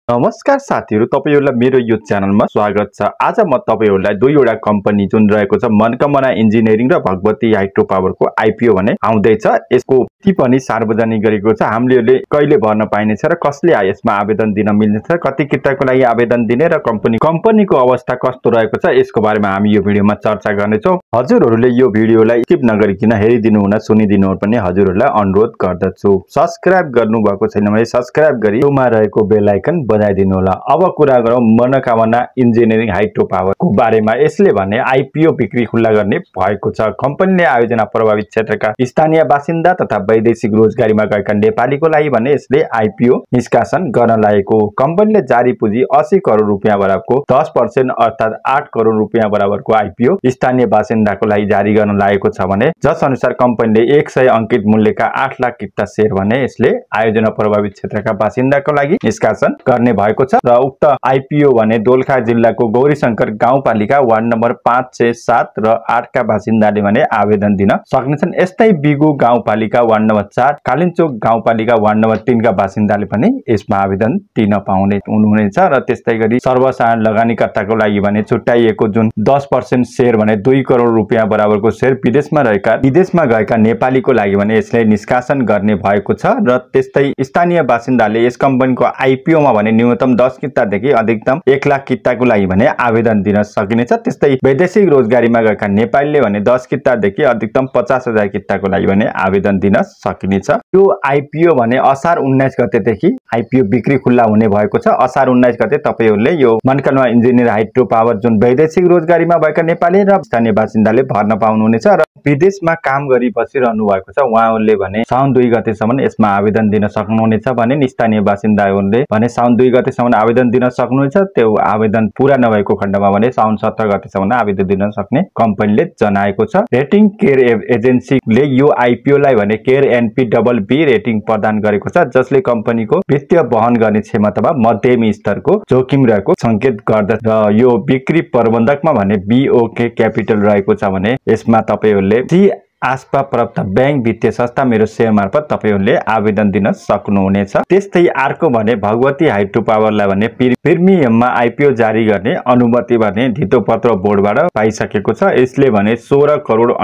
नमस्कार साथीहरु, तपाईहरुलाई मेरो यो च्यानलमा स्वागत छ। आज म तपाईहरुलाई दुईवटा कम्पनी जुन रहेको छ मनकामना इन्जिनियरिङ र भगवती हाइड्रो पावरको आईपीओ भने आउँदैछ। यसको ती पनि सार्वजनिक गरेको छ। हामीले कहिले भर्न पाइनेछ र कसले यसमा आवेदन दिन मिल्नेछ, कति किताको लागि आवेदन दिने र कम्पनीको अवस्था कस्तो रहेको छ यसको बारेमा हामी यो भिडियोमा चर्चा गर्नेछौं। हजुरहरुले यो भिडियोलाई स्किप नगरिकिन हेरिदिनु हुन सुनिदिनु पनि हजुरहरुलाई अनुरोध गर्दछु। सब्स्क्राइब गर्नुभएको छैन भने सब्स्क्राइब गरी छेउमा रहेको बेल आइकन बजाइदिनु होला। अब कुरा गरौं मनकामना इन्जिनियरिङ हाइड्रो पावरको बारेमा। यसले भने आईपीओ बिक्री खुल्ला गर्ने भएको छ। कम्पनीले आयोजना प्रभावित क्षेत्रका स्थानीय बासिन्दा तथा वैदेशिक रोजगारीमा गएका नेपालीको लागि भने यसले आईपीओ निष्कासन गर्न लागेको। कम्पनीले जारी पुँजी 80 करोड रुपैयाँ बराबरको 10% अर्थात 8 करोड रुपैयाँ बराबरको आईपीओ स्थानीय बासिन्दाको लागि जारी गर्न लागेको छ भने जस अनुसार कम्पनीले 100 अंकित मूल्यका 8 लाख किता शेयर भने यसले आयोजना प्रभावित क्षेत्रका बासिन्दाको लागि निष्कासन गर्ने भएको छ। र उक्त आईपीओ भने दोलखा जिल्लाको गौरीशंकर गाउँपालिका वार्ड नम्बर 5, 6, 7 र 8 का बासिन्दाले भने आवेदन दिन सक्नेछन्। यस्तै बिगु गाउँपालिका वार्ड नम्बर 4, कालिन्चोक गाउँपालिका वार्ड नम्बर 3 का बासिन्दाले पनि यसमा आवेदन दिन पाउने हुनुहुनेछ। र त्यस्तै गरी सर्वसाधारण लगानीकर्ताको लागि भने छुट्याइएको जुन 10% शेयर भने 2 करोड रुपैयाँ बराबरको शेयर विदेशमा गएका नेपालीको लागि भने यसले निष्कासन गर्ने भएको छ। र त्यस्तै स्थानीय बासिन्दाले यस कम्पनीको आईपीओ मा भने न्यूनतम 10 कितादेखि अधिकतम 1 लाख किताको लागि भने आवेदन दिन सकिनेछ। त्यस्तै वैदेशिक रोजगारीमा गएका नेपालीले भने 10 कितादेखि अधिकतम 50,000 किताको लागि भने आवेदन दिन सकिनेछ। यो आईपीओ भने असार 19 गतेदेखि आईपीओ बिक्री खुल्ला हुने भएको छ। असार 19 गते तपाईहरुले यो मनकामना इन्जिनियर हाइड्रो पावर जुन वैदेशिक रोजगारीमा भएका नेपाली र स्थानीय बासिन्दाले भर्न पाउनुहुनेछ। र विदेशमा काम गरी बसिरहनु भएको छ उहाँहरूले भने साउन 2 गतेसम्म यसमा आवेदन दिन सक्नुहुनेछ भने स्थानीय बासिन्दाहरूले भने साउन 2 गतेसम्म आवेदन दिन सक्नुहुन्छ। त्यो आवेदन पूरा नभएको खण्डमा भने साउन 17 गतेसम्म आवेदन दिन सक्ने कम्पनीले जनाएको छ। रेटिङ केयर एजेन्सीले यो आईपीओ लाई भने केयर NP+B रेटिङ प्रदान गरेको छ जसले कम्पनीको वित्तीय वहन गर्ने क्षमतामा मध्यम स्तरको जोखिम रहेको संकेत गर्दछ। र यो बिक्री प्रबन्धकमा भने BOK क्यापिटल रहेको छ भने यसमा तपाईहरुले आस्पा प्राप्त बैंक वित्तीय संस्था मेरो शेयर मार्फत तपाईहरुले आवेदन दिन सक्नुहुनेछ। त्यस्तै अर्को भने भगवती हाइड्रो पावरलाई भने प्रिमियममा आईपीओ जारी गर्ने अनुमति भने धितोपत्र बोर्डबाट पाइसकेको छ। यसले भने 16 करोड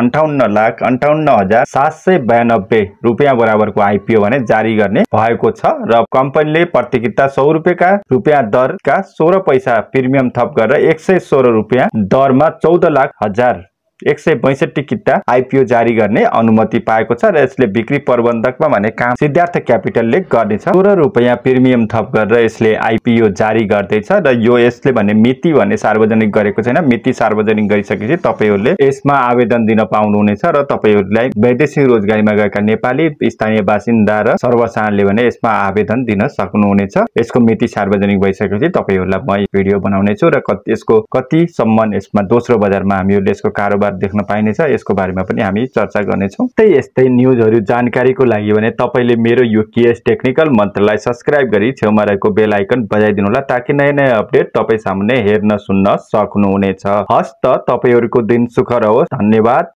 58,58,792 रुपैयाँ बराबरको आईपीओ भने जारी गर्ने भएको छ। र कम्पनीले प्रति किता 100 रुपैयाँ दरका 16 पैसा प्रिमियम थप गरेर 116 रुपैयाँ दरमा 14,01,162 किता आईपीओ जारी गर्ने अनुमति पाएको छ। र यसले बिक्री प्रबन्धकमा भने काम सिद्धार्थ क्यापिटलले गर्नेछ। 16 रुपैयाँ प्रिमियम थप गरेर यसले आईपीओ जारी गर्दैछ। र यो यसले भने मिति भने सार्वजनिक गरेको छैन। मिति सार्वजनिक गरिसकेपछि तपाईहरुले यसमा आवेदन दिन पाउनुहुनेछ। र तपाईहरुलाई वैदेशिक रोजगारीमा गएका नेपाली स्थानीय बासिन्दा र सर्वसाधारणले भने यसमा आवेदन दिन सक्नुहुनेछ। यसको मिति सार्वजनिक भइसकेपछि तपाईहरुलाई म भिडियो बनाउने छु र यसको कति सम्म यसमा दोस्रो बजारमा हामीहरुले यसको कारोबार देख्न पाइनेछ यसको बारेमा पनि हामी चर्चा गर्नेछौं। यस्तै न्यूजहरु जानकारीको लागि भने तपाईले मेरो यो केएस टेक्निकल मन्त्रलाई सब्स्क्राइब गरी छेउमा रहेको बेल आइकन बजाइदिनु होला ताकि नयाँ नयाँ अपडेट तपाई सामुन्ने हेर्न सुन्न सक्नुहुनेछ। हस्त तपाईहरुको दिन सुख रहोस्। धन्यवाद।